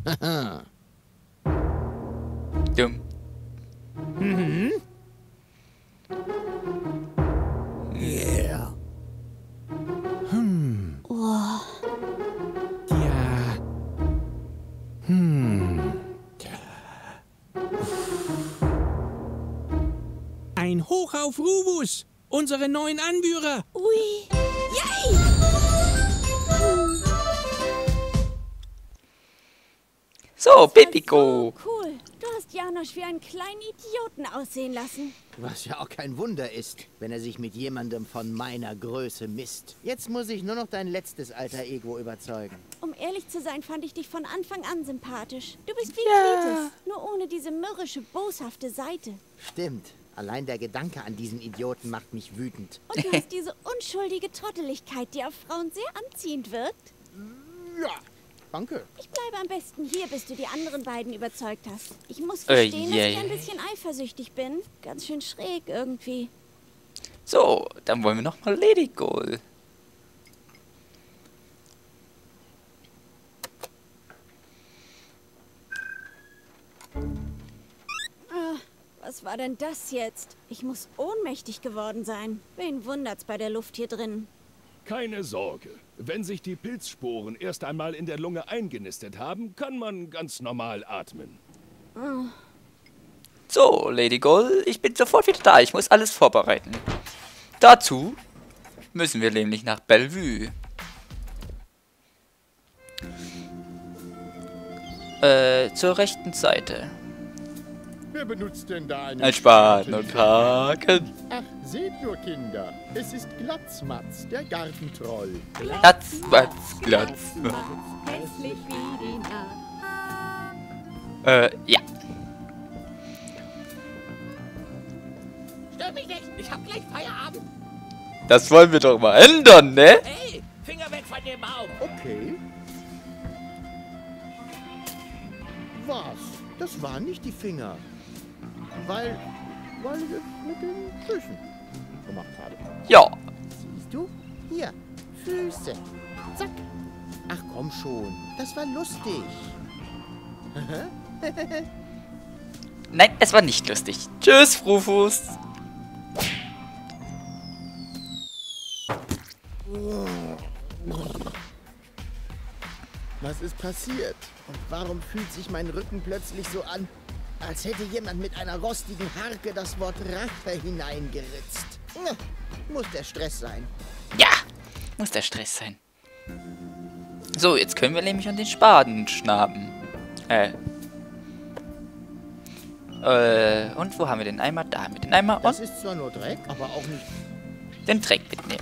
Dumm. Mhm. Yeah. Oh, Ja. Ein Hoch auf Rufus, unsere neuen Anführer. ui. Yay! So, Das Pepiko. war so cool. Du hast Janosch wie einen kleinen Idioten aussehen lassen. Was ja auch kein Wunder ist, wenn er sich mit jemandem von meiner Größe misst. Jetzt muss ich nur noch dein letztes alter Ego überzeugen. Um ehrlich zu sein, fand ich dich von Anfang an sympathisch. Du bist wie Cletus, nur ohne diese mürrische, boshafte Seite. Stimmt. Allein der Gedanke an diesen Idioten macht mich wütend. Und du hast diese unschuldige Trotteligkeit, die auf Frauen sehr anziehend wirkt. Ja, danke. Ich bleibe am besten hier, bis du die anderen beiden überzeugt hast. Ich muss gestehen, dass ich ein bisschen eifersüchtig bin. Ganz schön schräg irgendwie. So, dann wollen wir nochmal Lady Goal. Was war denn das jetzt? Ich muss ohnmächtig geworden sein. Wen wundert's bei der Luft hier drin? Keine Sorge. Wenn sich die Pilzsporen erst einmal in der Lunge eingenistet haben, kann man ganz normal atmen. So, Lady Goal, ich bin sofort wieder da. Ich muss alles vorbereiten. Dazu müssen wir nämlich nach Bellevue. Zur rechten Seite. Wer benutzt denn da einen Ein Spaten und Haken. Ach, seht nur, Kinder. Es ist Glatzmatz, der Gartentroll. Glatz, Glatz. Hässlich wie die Nacht. Ja. Stör mich nicht, ich hab gleich Feierabend. Das wollen wir doch mal ändern, ne? Hey, Finger weg von dem Baum. Okay. Was? Das waren nicht die Finger. Weil ich es mit den Füßen gemacht habe. Ja. Siehst du? Hier, Füße. Zack. Ach komm schon, das war lustig. Nein, es war nicht lustig. Tschüss, Rufus. Was ist passiert? Und warum fühlt sich mein Rücken plötzlich so an, als hätte jemand mit einer rostigen Harke das Wort Rache hineingeritzt? Na, muss der Stress sein. Ja, muss der Stress sein. So, jetzt können wir nämlich an den Spaten schnaben. Und wo haben wir den Eimer? Da haben wir den Eimer Das und ist zwar nur Dreck, aber auch nicht... den Dreck mitnehmen.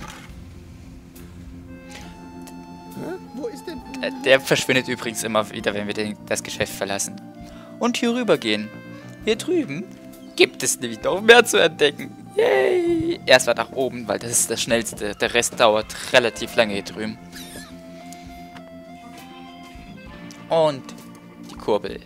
Hä? Wo ist denn... Der verschwindet übrigens immer wieder, wenn wir das Geschäft verlassen. Und hier rüber gehen. Hier drüben gibt es nämlich noch mehr zu entdecken. Yay! Erstmal nach oben, weil das ist das Schnellste. Der Rest dauert relativ lange hier drüben. Und die Kurbel.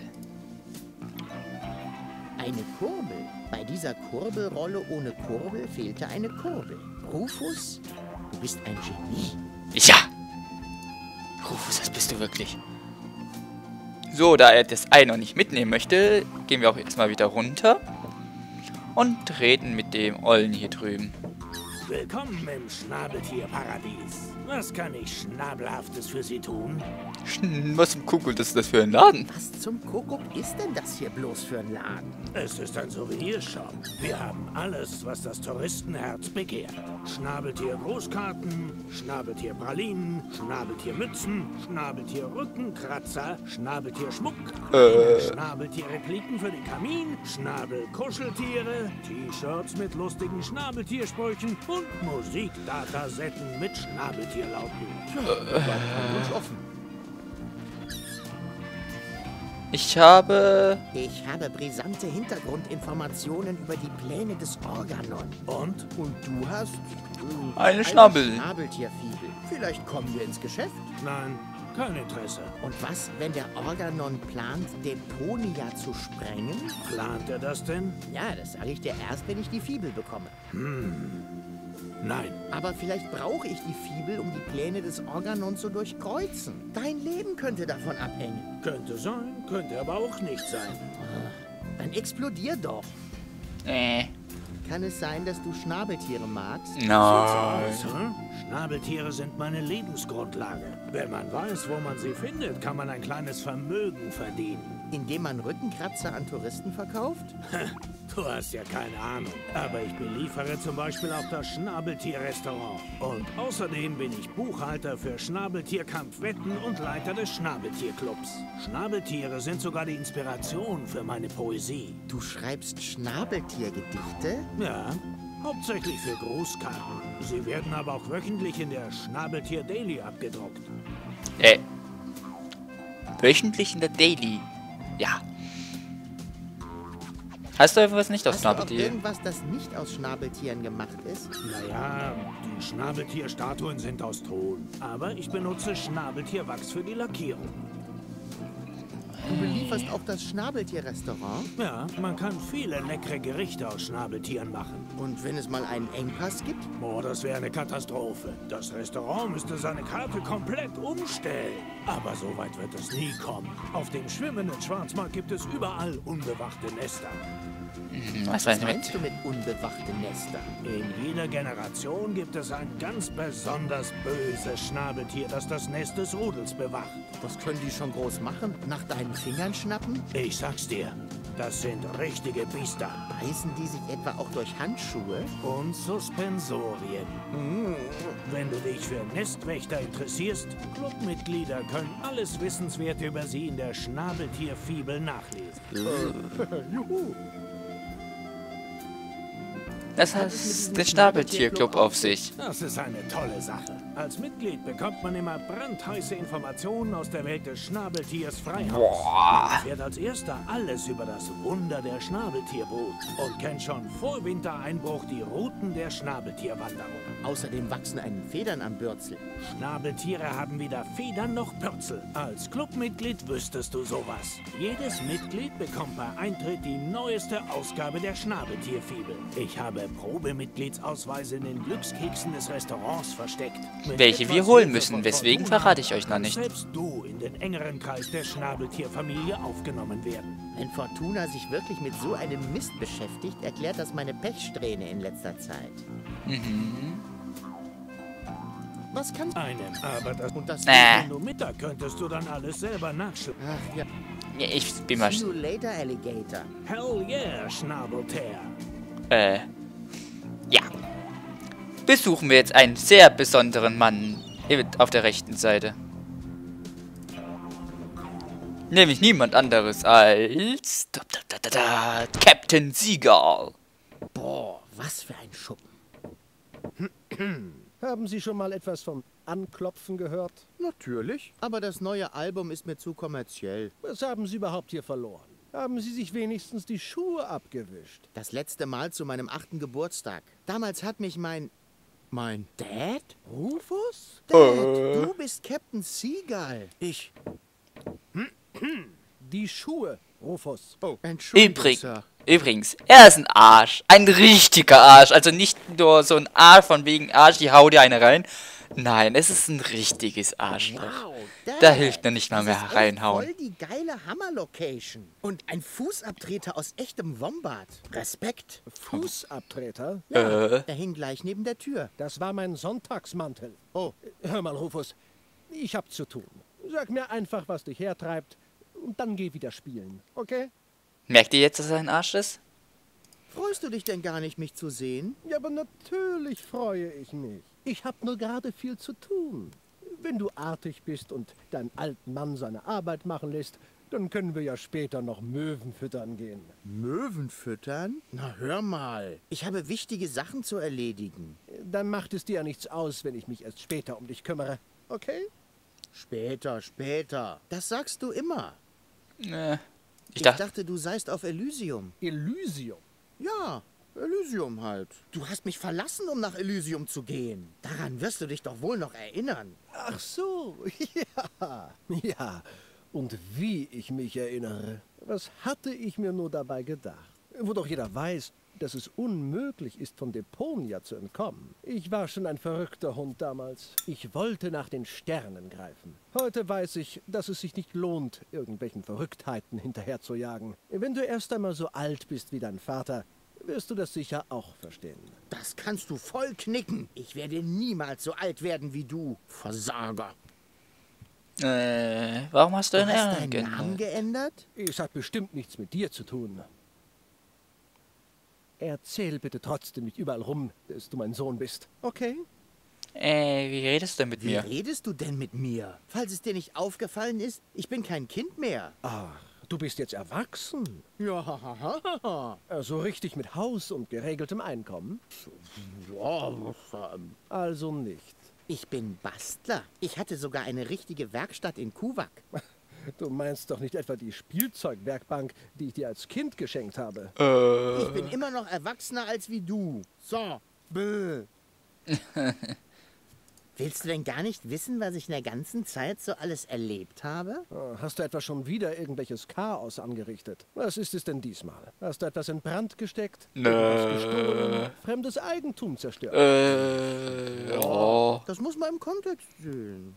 Eine Kurbel? Bei dieser Kurbelrolle ohne Kurbel fehlte eine Kurbel. Rufus, du bist ein Genie. Ja! Rufus, das bist du wirklich. So, da er das Ei noch nicht mitnehmen möchte, gehen wir auch jetzt mal wieder runter. Und reden mit dem Ollen hier drüben. Willkommen im Schnabeltierparadies. Was kann ich Schnabelhaftes für Sie tun? Was zum Kuckuck ist das für ein Laden? Was zum Kuckuck ist denn das hier bloß für ein Laden? Es ist ein Souvenirshop. Wir haben alles, was das Touristenherz begehrt. Schnabeltier-Großkarten, Schnabeltier-Pralinen, Schnabeltier-Mützen, Schnabeltier-Rückenkratzer, Schnabeltier-Schmuck, Schnabeltier-Repliken für den Kamin, Schnabel-Kuscheltiere, T-Shirts mit lustigen Schnabeltiersprüchen und Musikdatasetten mit Schnabeltierlauten. Wunsch offen. Ich habe brisante Hintergrundinformationen über die Pläne des Organon. Und? Und du hast... eine Schnabel. Schnabeltierfibel. Vielleicht kommen wir ins Geschäft. Nein, kein Interesse. Und was, wenn der Organon plant, Deponia zu sprengen? Plant er das denn? Ja, das sage ich dir erst, wenn ich die Fibel bekomme. Nein. Aber vielleicht brauche ich die Fibel, um die Pläne des Organon zu durchkreuzen. Dein Leben könnte davon abhängen. Könnte sein, könnte aber auch nicht sein. Dann explodier doch. Kann es sein, dass du Schnabeltiere magst? Nein. Schnabeltiere sind meine Lebensgrundlage. Wenn man weiß, wo man sie findet, kann man ein kleines Vermögen verdienen. Indem man Rückenkratzer an Touristen verkauft? Du hast ja keine Ahnung. Aber ich beliefere zum Beispiel auch das Schnabeltier-Restaurant. Und außerdem bin ich Buchhalter für Schnabeltierkampfwetten und Leiter des Schnabeltierclubs. Schnabeltiere sind sogar die Inspiration für meine Poesie. Du schreibst Schnabeltiergedichte? Ja, hauptsächlich für Grußkarten. Sie werden aber auch wöchentlich in der Schnabeltier Daily abgedruckt. Wöchentlich in der Daily? Ja. Hast du irgendwas nicht aus Hast du auch Schnabeltier? irgendwas, das nicht aus Schnabeltieren gemacht ist? Naja, die Schnabeltierstatuen sind aus Ton. Aber ich benutze Schnabeltierwachs für die Lackierung. Du belieferst auch das Schnabeltierrestaurant? Ja, man kann viele leckere Gerichte aus Schnabeltieren machen. Und wenn es mal einen Engpass gibt? Oh, das wäre eine Katastrophe. Das Restaurant müsste seine Karte komplett umstellen. Aber so weit wird es nie kommen. Auf dem schwimmenden Schwarzmarkt gibt es überall unbewachte Nester. Was Was meinst du mit unbewachte Nester? In jeder Generation gibt es ein ganz besonders böses Schnabeltier, das das Nest des Rudels bewacht. Was können die schon groß machen? Nach deinen Fingern schnappen? Ich sag's dir, das sind richtige Biester. Beißen die sich etwa auch durch Handschuhe? Und Suspensorien. Wenn du dich für Nestwächter interessierst, Clubmitglieder können alles Wissenswerte über sie in der Schnabeltierfibel nachlesen. Juhu! Das hat der Schnabeltierclub auf sich. Das ist eine tolle Sache. Als Mitglied bekommt man immer brandheiße Informationen aus der Welt des Schnabeltiers Freihaus. Man erfährt als erster alles über das Wunder der Schnabeltierbrut und kennt schon vor Wintereinbruch die Routen der Schnabeltierwanderung. Außerdem wachsen einen Federn am Bürzel. Schnabeltiere haben weder Federn noch Bürzel. Als Clubmitglied wüsstest du sowas. Jedes Mitglied bekommt bei Eintritt die neueste Ausgabe der Schnabeltierfibel. Ich habe Probemitgliedsausweise in den Glückskeksen des Restaurants versteckt. Welche wir holen müssen, weswegen verrate ich euch noch nicht. Selbst du in den engeren Kreis der Schnabeltierfamilie aufgenommen werden. Wenn Fortuna sich wirklich mit so einem Mist beschäftigt, erklärt das meine Pechsträhne in letzter Zeit. Was kannst du? Aber das und das Äh. Mittag könntest du dann alles selber nachschlagen. Ach ja. Ja, ich bin mal... See you later, Alligator. Hell yeah, Schnabeltier. Ja. Besuchen wir jetzt einen sehr besonderen Mann auf der rechten Seite. Nämlich niemand anderes als... Captain Seagull. Boah, was für ein Schuppen. Haben Sie schon mal etwas vom Anklopfen gehört? Natürlich. Aber das neue Album ist mir zu kommerziell. Was haben Sie überhaupt hier verloren? Haben Sie sich wenigstens die Schuhe abgewischt? Das letzte Mal zu meinem 8. Geburtstag. Damals hat mich mein Dad? Rufus? Dad, du bist Captain Seagull. Die Schuhe, Rufus. Oh, Entschuldigung, Sir. Übrigens, er ist ein Arsch. Ein richtiger Arsch. Also nicht nur so ein Arsch von wegen Arsch, ich hau dir eine rein. Nein, es ist ein richtiges Arschloch. Wow, Dad, Da hilft mir nicht mal das mehr ist echt reinhauen. Voll die geile Hammer-Location. Und ein Fußabtreter aus echtem Wombat. Respekt. Fußabtreter? Ja, der hing gleich neben der Tür. Das war mein Sonntagsmantel. Oh, Hör mal, Rufus, ich hab zu tun. Sag mir einfach, was dich hertreibt und dann geh wieder spielen, okay? Merkt ihr jetzt, dass er ein Arsch ist? freust du dich denn gar nicht, mich zu sehen? Ja, aber natürlich freue ich mich. Ich hab nur gerade viel zu tun. Wenn du artig bist und deinen alten Mann seine Arbeit machen lässt, dann können wir ja später noch Möwen füttern gehen. Möwen füttern? Na, hör mal. Ich habe wichtige Sachen zu erledigen. Dann macht es dir ja nichts aus, wenn ich mich erst später um dich kümmere, okay? Später, später. Das sagst du immer. Ich Ich dachte, dachte, du seist auf Elysium. Elysium. Ja, Elysium halt. Du hast mich verlassen, um nach Elysium zu gehen. Daran wirst du dich doch wohl noch erinnern. Ach so, ja. Ja, und wie ich mich erinnere. Was hatte ich mir nur dabei gedacht? Wo doch jeder weiß, dass es unmöglich ist, von Deponia zu entkommen. Ich war schon ein verrückter Hund damals. Ich wollte nach den Sternen greifen. Heute weiß ich, dass es sich nicht lohnt, irgendwelchen Verrücktheiten hinterherzujagen. Wenn du erst einmal so alt bist wie dein Vater, wirst du das sicher auch verstehen. Das kannst du voll knicken. Ich werde niemals so alt werden wie du, Versager. Warum hast du deinen Namen geändert? Es hat bestimmt nichts mit dir zu tun. Erzähl bitte trotzdem nicht überall rum, dass du mein Sohn bist, okay? Wie redest du denn mit mir? Wie redest du denn mit mir? Falls es dir nicht aufgefallen ist, ich bin kein Kind mehr. Ach, du bist jetzt erwachsen. Ja, Also richtig mit Haus und geregeltem Einkommen? Also nicht. Ich bin Bastler. Ich hatte sogar eine richtige Werkstatt in Kuwak. Du meinst doch nicht etwa die Spielzeugwerkbank, die ich dir als Kind geschenkt habe? Ich bin immer noch erwachsener als wie du. So. Bäh. Willst du denn gar nicht wissen, was ich in der ganzen Zeit so alles erlebt habe? Hast du etwa schon wieder irgendwelches Chaos angerichtet? Was ist es denn diesmal? Hast du etwas in Brand gesteckt? Irgendwas gestohlen? Fremdes Eigentum zerstört? Oh. Das muss man im Kontext sehen.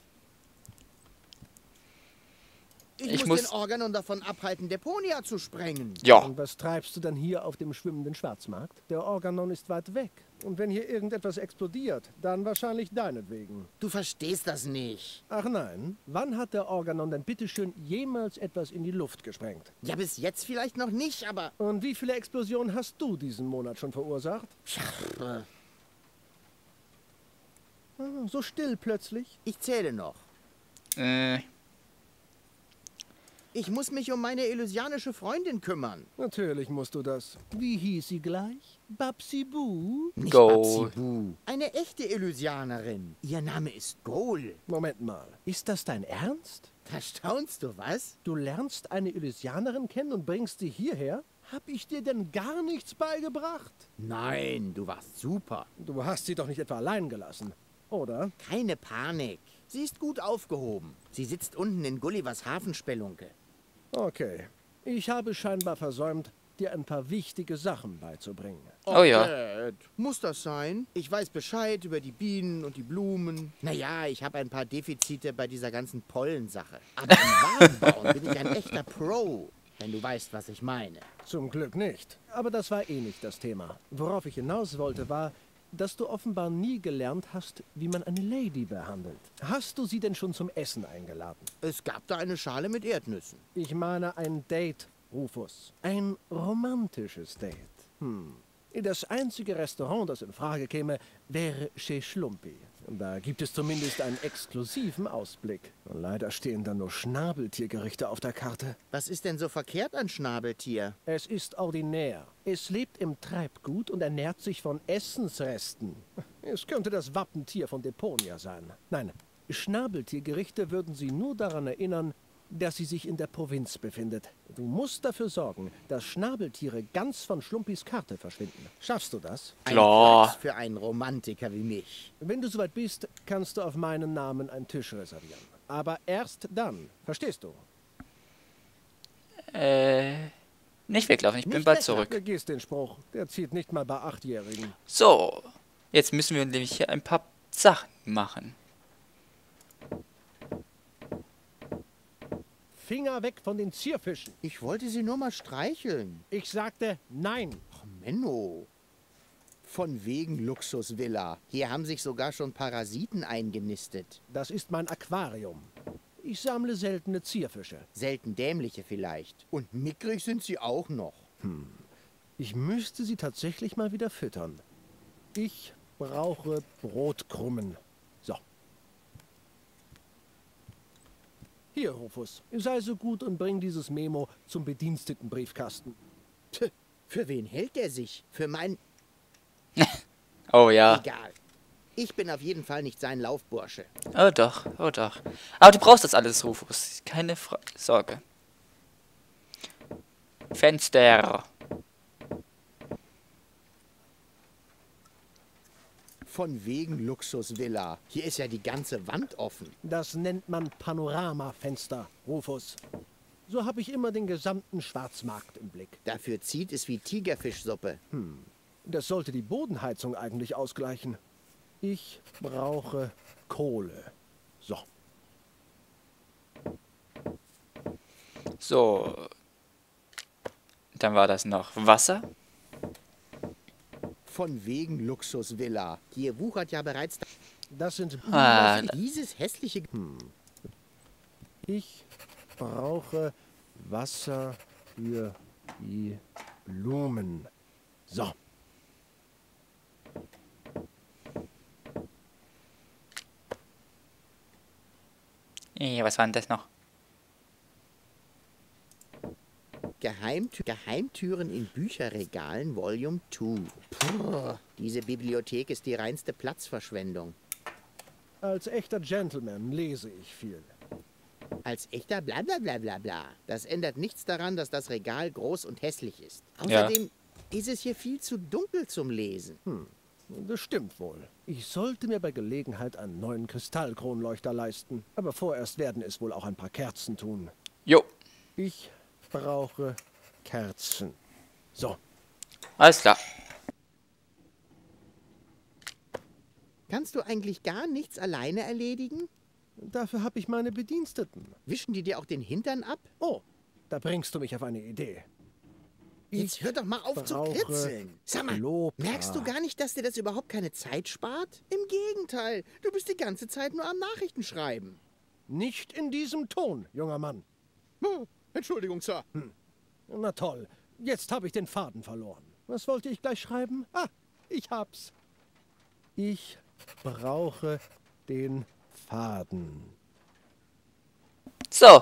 Ich muss den Organon davon abhalten, Deponia zu sprengen. Ja. Und was treibst du dann hier auf dem schwimmenden Schwarzmarkt? Der Organon ist weit weg. Und wenn hier irgendetwas explodiert, dann wahrscheinlich deinetwegen. Du verstehst das nicht. Ach nein, wann hat der Organon denn bitteschön jemals etwas in die Luft gesprengt? Ja, bis jetzt vielleicht noch nicht, aber... Und wie viele Explosionen hast du diesen Monat schon verursacht? So still plötzlich. Ich zähle noch. Ich muss mich um meine elysianische Freundin kümmern. Natürlich musst du das. Wie hieß sie gleich? Babsi-Boo? Nicht Babsi-Boo. Eine echte Elysianerin. Ihr Name ist Goal. Moment mal. Ist das dein Ernst? Da staunst du, was? Du lernst eine Elysianerin kennen und bringst sie hierher? Hab ich dir denn gar nichts beigebracht? Nein, du warst super. Du hast sie doch nicht etwa allein gelassen, oder? Keine Panik. Sie ist gut aufgehoben. Sie sitzt unten in Gullivers Hafenspelunke. Okay. Ich habe scheinbar versäumt, dir ein paar wichtige Sachen beizubringen. Oh ja. Dad, muss das sein? Ich weiß Bescheid über die Bienen und die Blumen. Naja, ich habe ein paar Defizite bei dieser ganzen Pollensache. Aber im Warenbauen bin ich ein echter Pro, wenn du weißt, was ich meine. Zum Glück nicht. Aber das war eh nicht das Thema. Worauf ich hinaus wollte, war, dass du offenbar nie gelernt hast, wie man eine Lady behandelt. Hast du sie denn schon zum Essen eingeladen? Es gab da eine Schale mit Erdnüssen. Ich meine ein Date, Rufus. Ein romantisches Date. Das einzige Restaurant, das in Frage käme, wäre Chez Schlumpi. Da gibt es zumindest einen exklusiven Ausblick. Leider stehen da nur Schnabeltiergerichte auf der Karte. Was ist denn so verkehrt an Schnabeltier? Es ist ordinär. Es lebt im Treibgut und ernährt sich von Essensresten. Es könnte das Wappentier von Deponia sein. Nein, Schnabeltiergerichte würden Sie nur daran erinnern, dass sie sich in der Provinz befindet. Du musst dafür sorgen, dass Schnabeltiere ganz von Schlumpis Karte verschwinden. Schaffst du das? Klar. Ein Platz für einen Romantiker wie mich. Wenn du soweit bist, kannst du auf meinen Namen einen Tisch reservieren. Aber erst dann. Verstehst du? Nicht weglaufen, ich bin Nicht bald weglaufen. zurück. Vergiss den Spruch. Der zieht nicht mal bei 8-Jährigen. So, jetzt müssen wir nämlich hier ein paar Sachen machen. Finger weg von den Zierfischen. Ich wollte sie nur mal streicheln. Ich sagte nein. Ach, Menno. Von wegen Luxusvilla. Hier haben sich sogar schon Parasiten eingenistet. Das ist mein Aquarium. Ich sammle seltene Zierfische. Selten dämliche vielleicht. Und mickrig sind sie auch noch. Ich müsste sie tatsächlich mal wieder füttern. Ich brauche Brotkrumen. So. Hier, Rufus, sei so gut und bring dieses Memo zum Bedienstetenbriefkasten. Tch, für wen hält der sich? Für mein... Oh ja. Egal. Ich bin auf jeden Fall nicht sein Laufbursche. Oh doch, oh doch. Aber du brauchst das alles, Rufus. Keine Sorge. Fenster. Von wegen Luxusvilla. Hier ist ja die ganze Wand offen. Das nennt man Panoramafenster, Rufus. So habe ich immer den gesamten Schwarzmarkt im Blick. Dafür zieht es wie Tigerfischsuppe. Das sollte die Bodenheizung eigentlich ausgleichen. Ich brauche Kohle. So. So. Dann war das noch Wasser. Von wegen Luxusvilla. Hier wuchert ja bereits... Das sind... Dieses hässliche... Ich brauche Wasser für die Blumen. So. Was war denn das noch? Geheimtüren in Bücherregalen, Volume 2. Puh, diese Bibliothek ist die reinste Platzverschwendung. Als echter Gentleman lese ich viel. Als echter Blablabla. Das ändert nichts daran, dass das Regal groß und hässlich ist. Ja. Außerdem ist es hier viel zu dunkel zum Lesen. Das stimmt wohl. Ich sollte mir bei Gelegenheit einen neuen Kristallkronleuchter leisten. Aber vorerst werden es wohl auch ein paar Kerzen tun. Jo. Ich brauche Kerzen. So. Alles klar. Kannst du eigentlich gar nichts alleine erledigen? Dafür habe ich meine Bediensteten. Wischen die dir auch den Hintern ab? Oh, da bringst du mich auf eine Idee. Jetzt hör doch mal auf zu kritzeln. Sag mal, merkst du gar nicht, dass dir das überhaupt keine Zeit spart? Im Gegenteil, du bist die ganze Zeit nur am Nachrichtenschreiben. Nicht in diesem Ton, junger Mann. Entschuldigung, Sir. Na toll, jetzt habe ich den Faden verloren. Was wollte ich gleich schreiben? Ah, ich hab's. Ich brauche den Faden. So.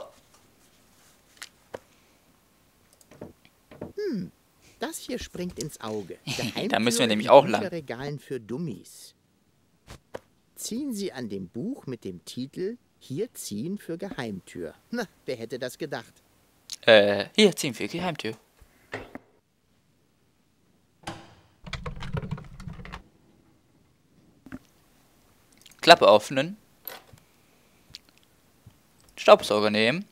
Das hier springt ins Auge. Da müssen wir nämlich auch lang. Regalen für Dummies. Ziehen Sie an dem Buch mit dem Titel Hier ziehen für Geheimtür. Na, wer hätte das gedacht? Hier ziehen wir Geheimtür. Klappe öffnen. Staubsauger nehmen.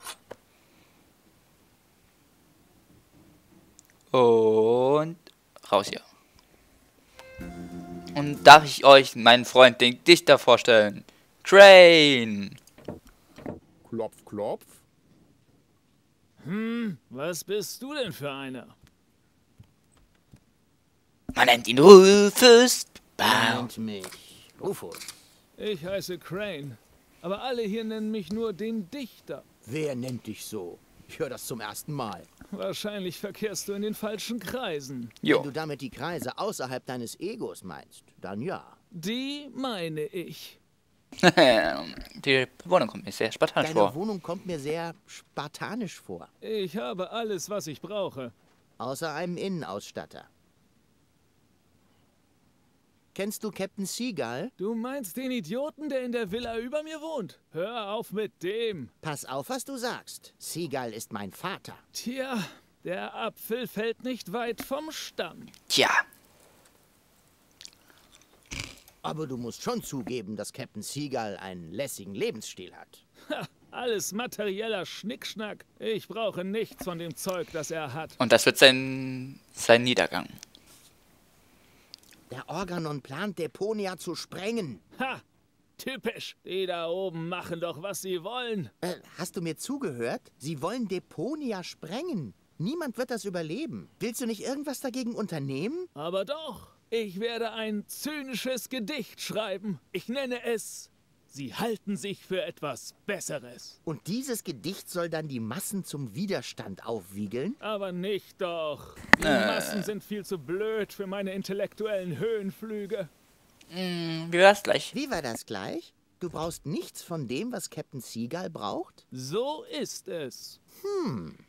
Und raus hier. Und darf ich euch meinen Freund, den Dichter, vorstellen? Crane. Klopf, klopf. Was bist du denn für einer? Man nennt ihn Rufus. Nennt mich Rufus. Ich heiße Crane, aber alle hier nennen mich nur den Dichter. Wer nennt dich so? Ich höre das zum ersten Mal. Wahrscheinlich verkehrst du in den falschen Kreisen. Jo. Wenn du damit die Kreise außerhalb deines Egos meinst, dann ja. Die meine ich. Die Wohnung kommt mir sehr spartanisch Deine vor. Wohnung kommt mir sehr spartanisch vor. Ich habe alles, was ich brauche. Außer einem Innenausstatter. Kennst du Captain Seagull? Du meinst den Idioten, der in der Villa über mir wohnt? Hör auf mit dem. Pass auf, was du sagst. Seagull ist mein Vater. Tja, der Apfel fällt nicht weit vom Stamm. Tja. Aber du musst schon zugeben, dass Captain Seagull einen lässigen Lebensstil hat. Ha, alles materieller Schnickschnack. Ich brauche nichts von dem Zeug, das er hat. Und das wird sein Niedergang. Der Organon plant, Deponia zu sprengen. Ha! Typisch. Die da oben machen doch, was sie wollen. Hast du mir zugehört? Sie wollen Deponia sprengen. Niemand wird das überleben. Willst du nicht irgendwas dagegen unternehmen? Aber doch. Ich werde ein zynisches Gedicht schreiben. Ich nenne es Sie halten sich für etwas Besseres. Und dieses Gedicht soll dann die Massen zum Widerstand aufwiegeln? Aber nicht doch. Die Massen sind viel zu blöd für meine intellektuellen Höhenflüge. Wie war das gleich? Wie war das gleich? Du brauchst nichts von dem, was Captain Seagull braucht? So ist es.